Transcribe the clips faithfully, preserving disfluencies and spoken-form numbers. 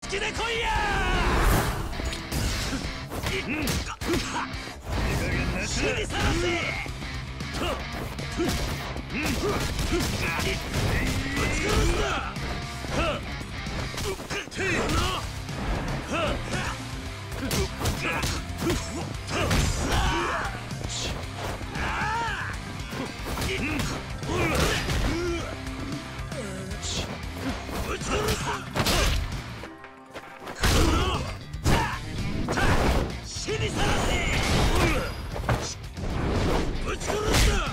好きで来いや死にさらせぶち殺すな死にさらせぶち殺すな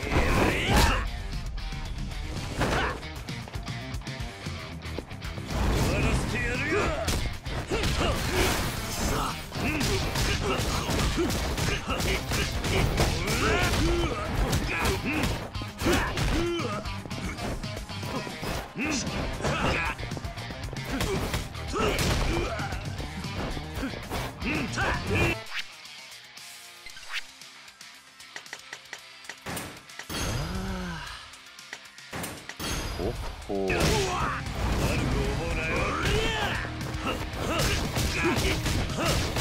終わらせてやるよさあおっほー。 悪く思うなよ。